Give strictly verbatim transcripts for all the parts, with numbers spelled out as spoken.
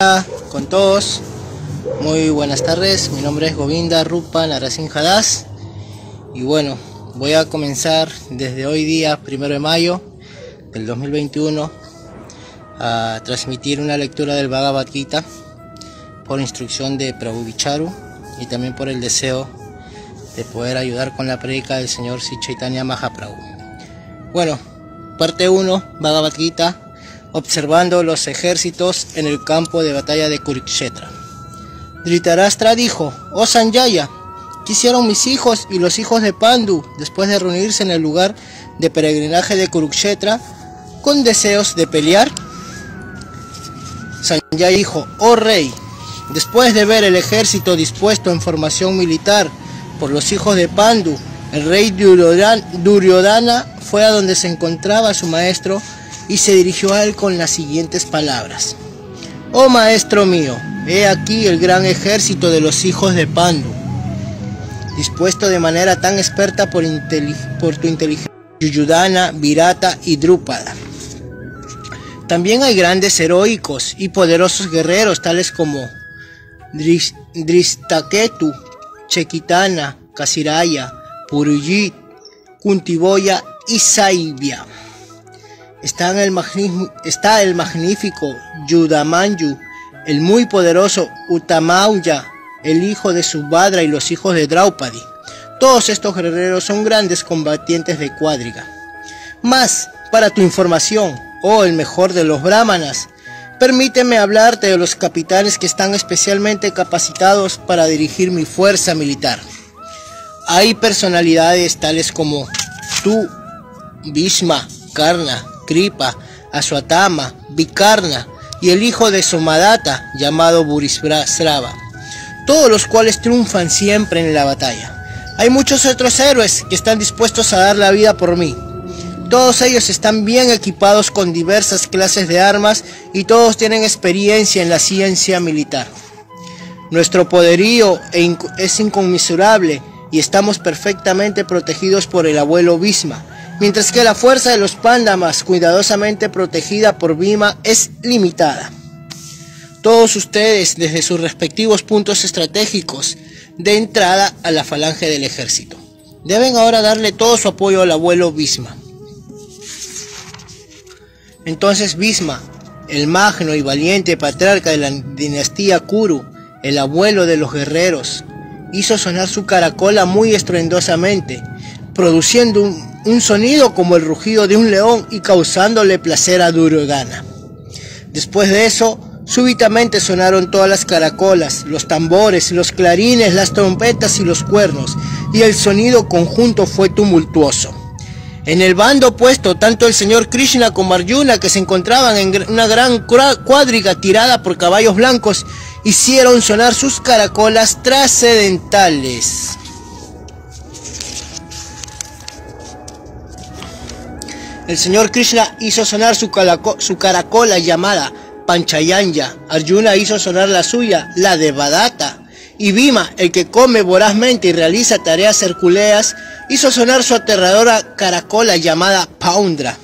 Con todos, muy buenas tardes. Mi nombre es Govinda Rupa Narasimha Das y bueno, voy a comenzar desde hoy día, primero de mayo del dos mil veintiuno, a transmitir una lectura del Bhagavad Gita por instrucción de Prabhu Vicharu y también por el deseo de poder ayudar con la prédica del señor Sri Chaitanya Mahaprabhu. Bueno, parte uno, Bhagavad Gita, observando los ejércitos en el campo de batalla de Kurukshetra. Dhritarashtra dijo: oh Sanjaya, ¿qué hicieron mis hijos y los hijos de Pandu después de reunirse en el lugar de peregrinaje de Kurukshetra con deseos de pelear? Sanjaya dijo: oh rey, después de ver el ejército dispuesto en formación militar por los hijos de Pandu, el rey Duryodhana fue a donde se encontraba su maestro y se dirigió a él con las siguientes palabras: oh maestro mío, he aquí el gran ejército de los hijos de Pandu, dispuesto de manera tan experta por, por tu inteligencia, Duryodhana, Virata y Drupada. También hay grandes heroicos y poderosos guerreros tales como Drishtaketu, Chekitana, Kasiraya, Purujit, Kuntiboya y Saibhya. Está el, está el magnífico Yudamanyu, el muy poderoso Utamauya, el hijo de Subhadra y los hijos de Draupadi. Todos estos guerreros son grandes combatientes de cuadriga. Mas, para tu información, oh el mejor de los brahmanas, permíteme hablarte de los capitanes que están especialmente capacitados para dirigir mi fuerza militar. Hay personalidades tales como tú, Bhishma, Karna, Kripa, Aswatthama, Vikarna y el hijo de Somadatta llamado Burisrava, todos los cuales triunfan siempre en la batalla. Hay muchos otros héroes que están dispuestos a dar la vida por mí. Todos ellos están bien equipados con diversas clases de armas y todos tienen experiencia en la ciencia militar. Nuestro poderío es inconmensurable y estamos perfectamente protegidos por el abuelo Bhisma, mientras que la fuerza de los Pandamas, cuidadosamente protegida por Bhima, es limitada. Todos ustedes, desde sus respectivos puntos estratégicos de entrada a la falange del ejército, deben ahora darle todo su apoyo al abuelo Bhisma. Entonces Bhisma, el magno y valiente patriarca de la dinastía Kuru, el abuelo de los guerreros, hizo sonar su caracola muy estruendosamente, produciendo un, un sonido como el rugido de un león y causándole placer a Duryodhana. Después de eso, súbitamente sonaron todas las caracolas, los tambores, los clarines, las trompetas y los cuernos, y el sonido conjunto fue tumultuoso. En el bando opuesto, tanto el señor Krishna como Arjuna, que se encontraban en una gran cuadriga tirada por caballos blancos, hicieron sonar sus caracolas trascendentales. El señor Krishna hizo sonar su, su caracola llamada Panchayanya, Arjuna hizo sonar la suya, la de Devadatta, y Bhima, el que come vorazmente y realiza tareas hercúleas, hizo sonar su aterradora caracola llamada Paundra.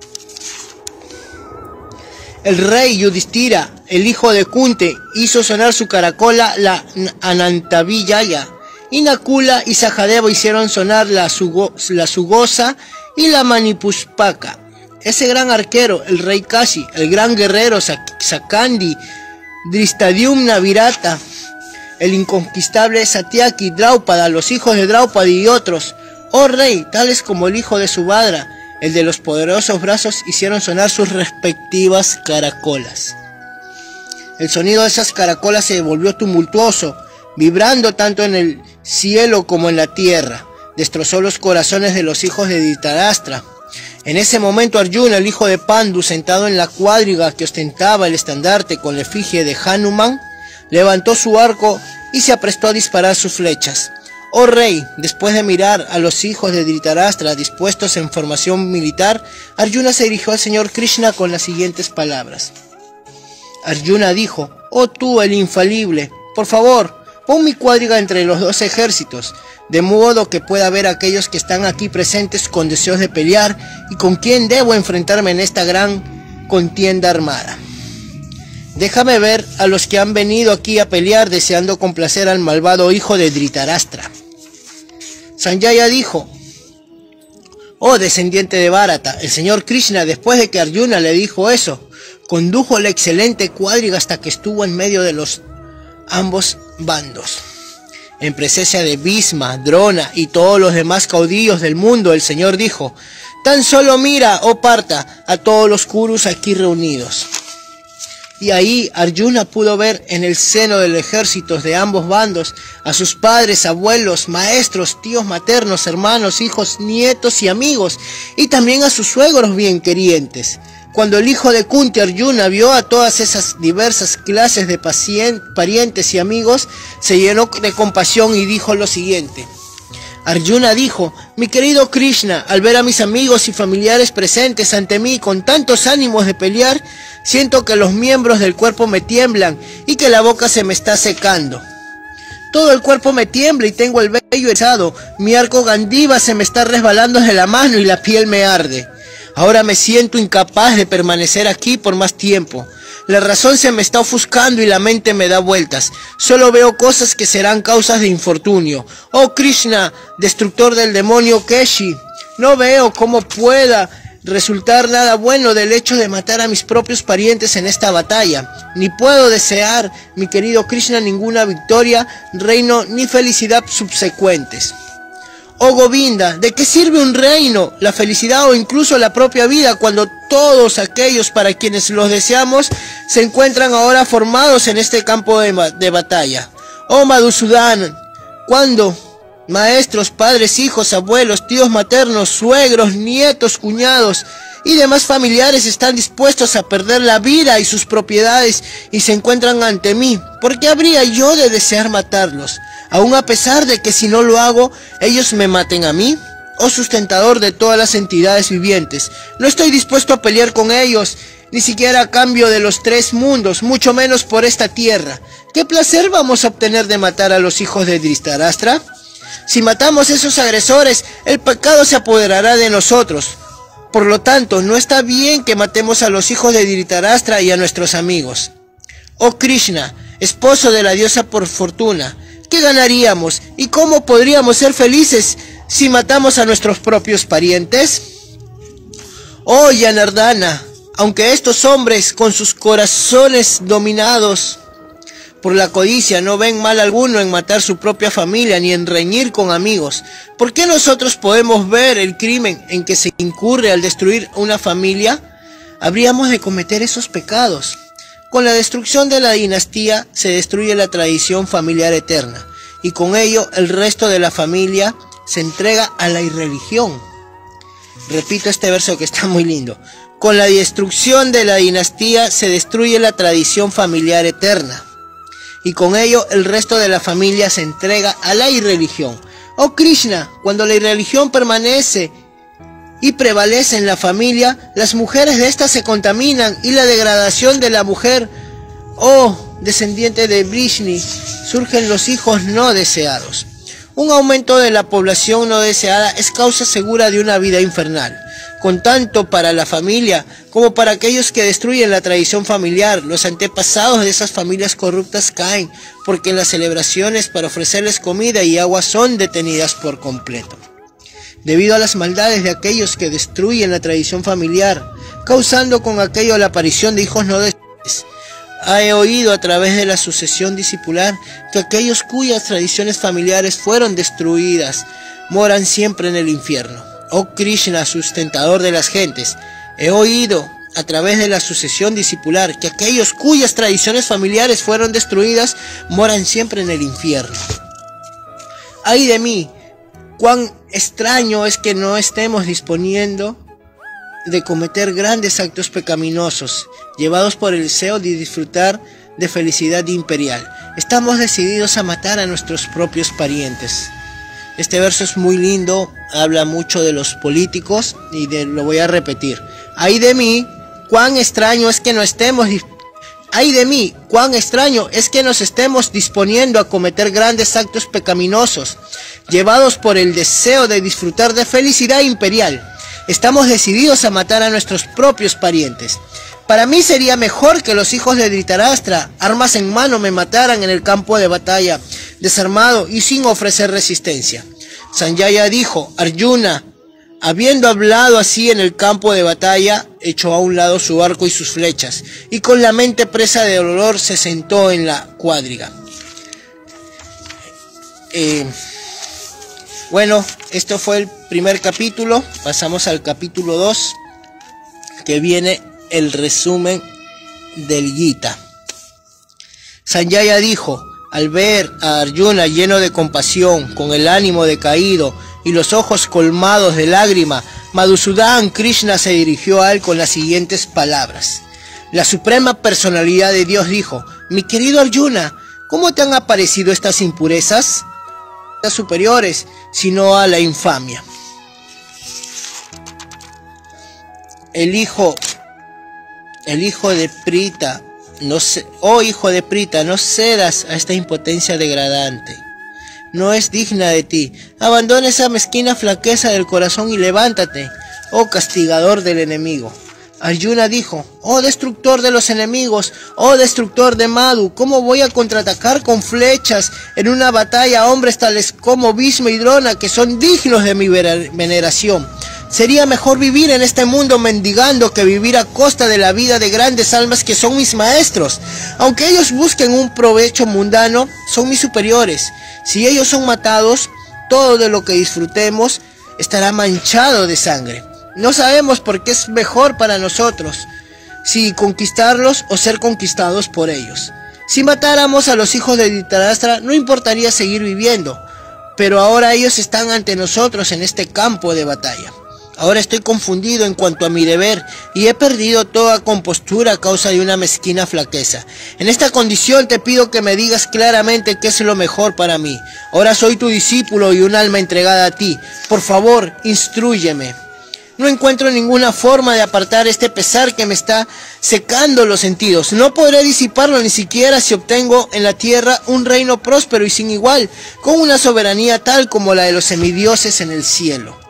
El rey Yudhishthira, el hijo de Kunti, hizo sonar su caracola, la Anantavijaya, y Nakula y Sahadeva hicieron sonar la, Sugo, la Sugosa y la Manipushpaka. Ese gran arquero, el rey Kashi, el gran guerrero Sakandi, Drishtadyumna, Virata, el inconquistable Satyaki, Draupada, los hijos de Draupadi y otros, oh rey, tales como el hijo de Subhadra, el de los poderosos brazos, hicieron sonar sus respectivas caracolas. El sonido de esas caracolas se volvió tumultuoso, vibrando tanto en el cielo como en la tierra. Destrozó los corazones de los hijos de Dhritarashtra. En ese momento Arjuna, el hijo de Pandu, sentado en la cuadriga que ostentaba el estandarte con la efigie de Hanuman, levantó su arco y se aprestó a disparar sus flechas. Oh rey, después de mirar a los hijos de Dhritarashtra dispuestos en formación militar, Arjuna se dirigió al señor Krishna con las siguientes palabras. Arjuna dijo: oh tú, el infalible, por favor, pon mi cuadriga entre los dos ejércitos, de modo que pueda ver a aquellos que están aquí presentes con deseos de pelear y con quién debo enfrentarme en esta gran contienda armada. Déjame ver a los que han venido aquí a pelear deseando complacer al malvado hijo de Dhritarashtra. Sanjaya dijo: oh descendiente de Bharata, el señor Krishna, después de que Arjuna le dijo eso, condujo la excelente cuadriga hasta que estuvo en medio de los ambos bandos. En presencia de Bhisma, Drona y todos los demás caudillos del mundo, el señor dijo: tan solo mira, oh Partha, a todos los Kurus aquí reunidos. Y ahí Arjuna pudo ver en el seno del ejército de ambos bandos a sus padres, abuelos, maestros, tíos maternos, hermanos, hijos, nietos y amigos, y también a sus suegros bien querientes. Cuando el hijo de Kunti, Arjuna, vio a todas esas diversas clases de parientes y amigos, se llenó de compasión y dijo lo siguiente. Arjuna dijo: mi querido Krishna, al ver a mis amigos y familiares presentes ante mí con tantos ánimos de pelear, siento que los miembros del cuerpo me tiemblan y que la boca se me está secando. Todo el cuerpo me tiembla y tengo el vello erizado, mi arco Gandiva se me está resbalando de la mano y la piel me arde. Ahora me siento incapaz de permanecer aquí por más tiempo. La razón se me está ofuscando y la mente me da vueltas. Solo veo cosas que serán causas de infortunio. Oh Krishna, destructor del demonio Keshi, no veo cómo pueda resultar nada bueno del hecho de matar a mis propios parientes en esta batalla. Ni puedo desear, mi querido Krishna, ninguna victoria, reino ni felicidad subsecuentes. Oh Govinda, ¿de qué sirve un reino, la felicidad o incluso la propia vida cuando todos aquellos para quienes los deseamos se encuentran ahora formados en este campo de, de batalla? Oh Madhusudan, ¿cuándo maestros, padres, hijos, abuelos, tíos maternos, suegros, nietos, cuñados y demás familiares están dispuestos a perder la vida y sus propiedades y se encuentran ante mí? ¿Por qué habría yo de desear matarlos? Aún a pesar de que si no lo hago, ellos me maten a mí. Oh sustentador de todas las entidades vivientes, no estoy dispuesto a pelear con ellos, ni siquiera a cambio de los tres mundos, mucho menos por esta tierra. ¿Qué placer vamos a obtener de matar a los hijos de Dhritarashtra? Si matamos a esos agresores, el pecado se apoderará de nosotros. Por lo tanto, no está bien que matemos a los hijos de Dhritarashtra y a nuestros amigos. Oh Krishna, esposo de la diosa por fortuna, ¿qué ganaríamos y cómo podríamos ser felices si matamos a nuestros propios parientes? Oh Janardana, aunque estos hombres con sus corazones dominados por la codicia no ven mal alguno en matar su propia familia ni en reñir con amigos, ¿por qué nosotros podemos ver el crimen en que se incurre al destruir una familia? Habríamos de cometer esos pecados. Con la destrucción de la dinastía se destruye la tradición familiar eterna, y con ello el resto de la familia se entrega a la irreligión. Repito este verso que está muy lindo. Con la destrucción de la dinastía se destruye la tradición familiar eterna, y con ello el resto de la familia se entrega a la irreligión. Oh Krishna, cuando la irreligión permanece y prevalece en la familia, las mujeres de ésta se contaminan y la degradación de la mujer, oh descendiente de Vrishni, surgen los hijos no deseados. Un aumento de la población no deseada es causa segura de una vida infernal, con tanto para la familia como para aquellos que destruyen la tradición familiar. Los antepasados de esas familias corruptas caen porque las celebraciones para ofrecerles comida y agua son detenidas por completo. Debido a las maldades de aquellos que destruyen la tradición familiar, causando con aquello la aparición de hijos no deseados. He oído a través de la sucesión discipular que aquellos cuyas tradiciones familiares fueron destruidas moran siempre en el infierno. Oh Krishna, sustentador de las gentes, he oído a través de la sucesión discipular que aquellos cuyas tradiciones familiares fueron destruidas moran siempre en el infierno. ¡Ay de mí! Cuán extraño es que no estemos disponiendo de cometer grandes actos pecaminosos, llevados por el deseo de disfrutar de felicidad imperial. Estamos decididos a matar a nuestros propios parientes. Este verso es muy lindo, habla mucho de los políticos y de, lo voy a repetir. Ay de mí, cuán extraño es que no estemos Ay de mí, cuán extraño es que nos estemos disponiendo a cometer grandes actos pecaminosos, llevados por el deseo de disfrutar de felicidad imperial. Estamos decididos a matar a nuestros propios parientes. Para mí sería mejor que los hijos de Dhritarashtra, armas en mano, me mataran en el campo de batalla, desarmado y sin ofrecer resistencia. Sanjaya dijo: Arjuna, habiendo hablado así en el campo de batalla, echó a un lado su arco y sus flechas, y con la mente presa de dolor se sentó en la cuadriga. Eh, bueno, esto fue el primer capítulo. Pasamos al capítulo dos, que viene el resumen del Gita. Sanjaya dijo: al ver a Arjuna lleno de compasión, con el ánimo decaído y los ojos colmados de lágrima, Madhusudan Krishna se dirigió a él con las siguientes palabras. La suprema personalidad de Dios dijo: mi querido Arjuna, ¿cómo te han aparecido estas impurezas? Superiores, sino a la infamia. El hijo, el hijo de Prita, no se, oh hijo de Prita, no cedas a esta impotencia degradante. No es digna de ti. Abandona esa mezquina flaqueza del corazón y levántate, oh castigador del enemigo. Arjuna dijo: oh destructor de los enemigos, oh destructor de Madhu, ¿cómo voy a contraatacar con flechas en una batalla a hombres tales como Bhishma y Drona, que son dignos de mi veneración? Sería mejor vivir en este mundo mendigando que vivir a costa de la vida de grandes almas que son mis maestros. Aunque ellos busquen un provecho mundano, son mis superiores. Si ellos son matados, todo de lo que disfrutemos estará manchado de sangre. No sabemos por qué es mejor para nosotros, si conquistarlos o ser conquistados por ellos. Si matáramos a los hijos de Dhritarashtra, no importaría seguir viviendo, pero ahora ellos están ante nosotros en este campo de batalla. Ahora estoy confundido en cuanto a mi deber y he perdido toda compostura a causa de una mezquina flaqueza. En esta condición te pido que me digas claramente qué es lo mejor para mí. Ahora soy tu discípulo y un alma entregada a ti. Por favor, instrúyeme. No encuentro ninguna forma de apartar este pesar que me está secando los sentidos. No podré disiparlo ni siquiera si obtengo en la tierra un reino próspero y sin igual, con una soberanía tal como la de los semidioses en el cielo.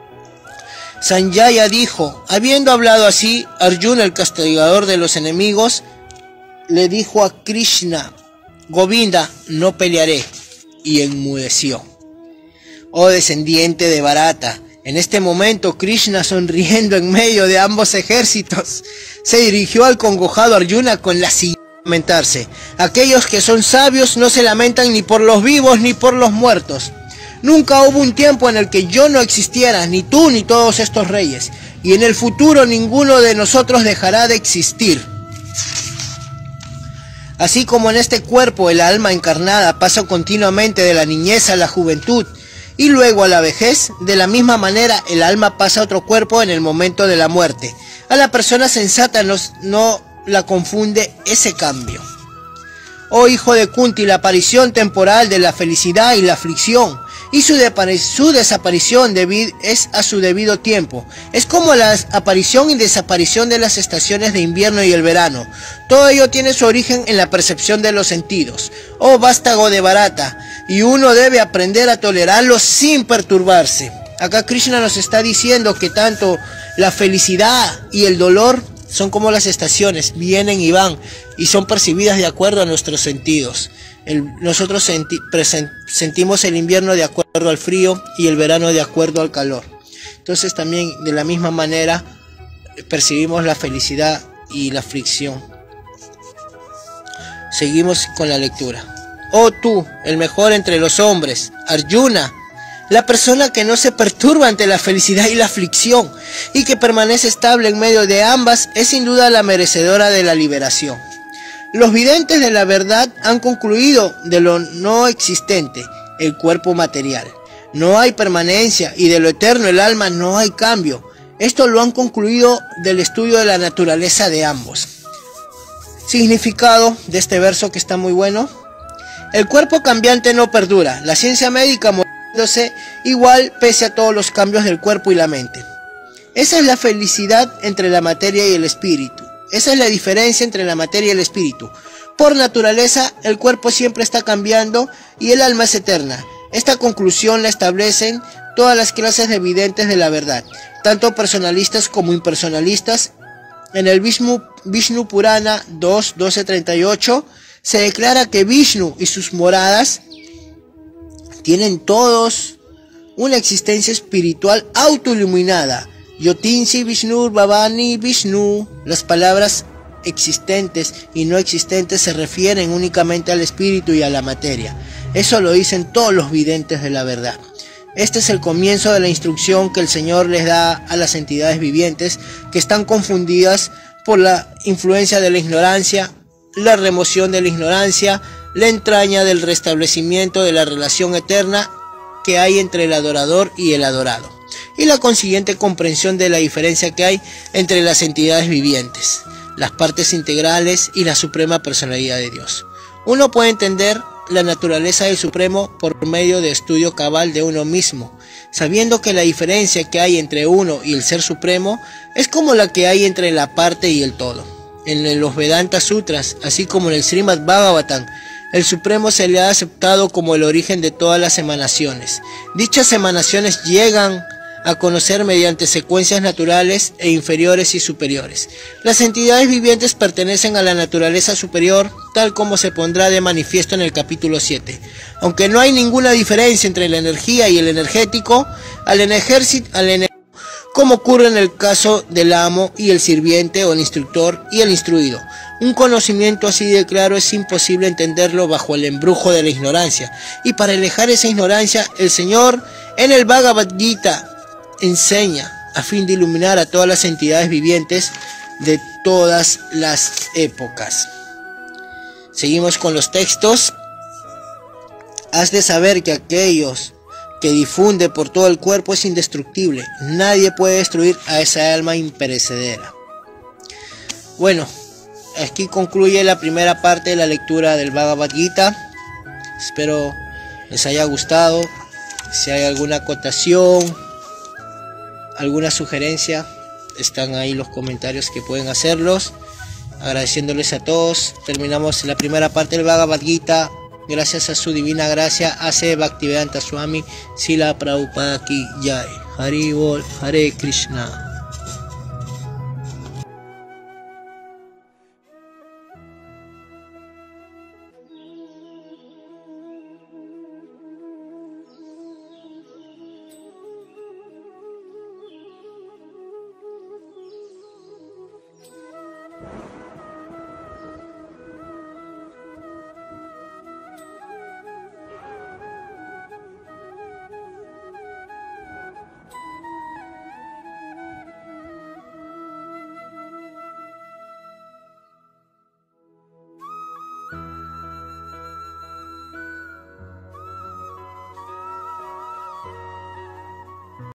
Sanjaya dijo: habiendo hablado así, Arjuna, el castigador de los enemigos, le dijo a Krishna: Govinda, no pelearé, y enmudeció. Oh descendiente de Bharata, en este momento Krishna, sonriendo en medio de ambos ejércitos, se dirigió al congojado Arjuna con la siguiente: lamentarse. Aquellos que son sabios no se lamentan ni por los vivos ni por los muertos. Nunca hubo un tiempo en el que yo no existiera, ni tú ni todos estos reyes, y en el futuro ninguno de nosotros dejará de existir. Así como en este cuerpo el alma encarnada pasa continuamente de la niñez a la juventud y luego a la vejez, de la misma manera el alma pasa a otro cuerpo en el momento de la muerte. A la persona sensata no, no la confunde ese cambio. Oh hijo de Kunti, la aparición temporal de la felicidad y la aflicción y su, de, su desaparición debi, es a su debido tiempo. Es como la aparición y desaparición de las estaciones de invierno y el verano. Todo ello tiene su origen en la percepción de los sentidos. Oh vástago de Bharata, y uno debe aprender a tolerarlo sin perturbarse. Acá Krishna nos está diciendo que tanto la felicidad y el dolor son como las estaciones, vienen y van, y son percibidas de acuerdo a nuestros sentidos. El, nosotros senti, present, sentimos el invierno de acuerdo al frío y el verano de acuerdo al calor. Entonces también de la misma manera percibimos la felicidad y la aflicción. Seguimos con la lectura. Oh tú, el mejor entre los hombres, Arjuna, la persona que no se perturba ante la felicidad y la aflicción y que permanece estable en medio de ambas, es sin duda la merecedora de la liberación. Los videntes de la verdad han concluido de lo no existente, el cuerpo material. No hay permanencia y de lo eterno, el alma, no hay cambio. Esto lo han concluido del estudio de la naturaleza de ambos. Significado de este verso que está muy bueno. El cuerpo cambiante no perdura. La ciencia médica muriéndose igual pese a todos los cambios del cuerpo y la mente. Esa es la felicidad entre la materia y el espíritu. Esa es la diferencia entre la materia y el espíritu. Por naturaleza, el cuerpo siempre está cambiando y el alma es eterna. Esta conclusión la establecen todas las clases de videntes de la verdad, tanto personalistas como impersonalistas, En el Vishnu, Vishnu Purana dos, doce, treinta y ocho se declara que Vishnu y sus moradas tienen todos una existencia espiritual autoiluminada. Yotinsi Vishnu Bhavani Vishnu. Las palabras existentes y no existentes se refieren únicamente al espíritu y a la materia. Eso lo dicen todos los videntes de la verdad. Este es el comienzo de la instrucción que el Señor les da a las entidades vivientes que están confundidas por la influencia de la ignorancia, la remoción de la ignorancia, la entraña del restablecimiento de la relación eterna que hay entre el adorador y el adorado, y la consiguiente comprensión de la diferencia que hay entre las entidades vivientes, las partes integrales y la suprema personalidad de Dios. Uno puede entender la naturaleza del Supremo por medio de estudio cabal de uno mismo, sabiendo que la diferencia que hay entre uno y el Ser Supremo es como la que hay entre la parte y el todo. En los Vedanta Sutras, así como en el Srimad Bhagavatam, el Supremo se le ha aceptado como el origen de todas las emanaciones. Dichas emanaciones llegan a conocer mediante secuencias naturales e inferiores y superiores. Las entidades vivientes pertenecen a la naturaleza superior, tal como se pondrá de manifiesto en el capítulo siete. Aunque no hay ninguna diferencia entre la energía y el energético, al ejército, al ener como ocurre en el caso del amo y el sirviente, o el instructor y el instruido. Un conocimiento así de claro es imposible entenderlo bajo el embrujo de la ignorancia, y para alejar esa ignorancia, el Señor en el Bhagavad Gita enseña a fin de iluminar a todas las entidades vivientes de todas las épocas. Seguimos con los textos. Has de saber que aquellos que difunde por todo el cuerpo es indestructible. Nadie puede destruir a esa alma imperecedera. Bueno, aquí concluye la primera parte de la lectura del Bhagavad Gita. Espero les haya gustado. Si hay alguna acotación, alguna sugerencia, están ahí los comentarios que pueden hacerlos. Agradeciéndoles a todos, terminamos la primera parte del Bhagavad Gita. Gracias a su divina gracia, hace Bhaktivedanta Swami Srila Prabhupada Ki Jai. Hari Bol, Hare Krishna.